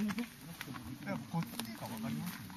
こっちかわかります？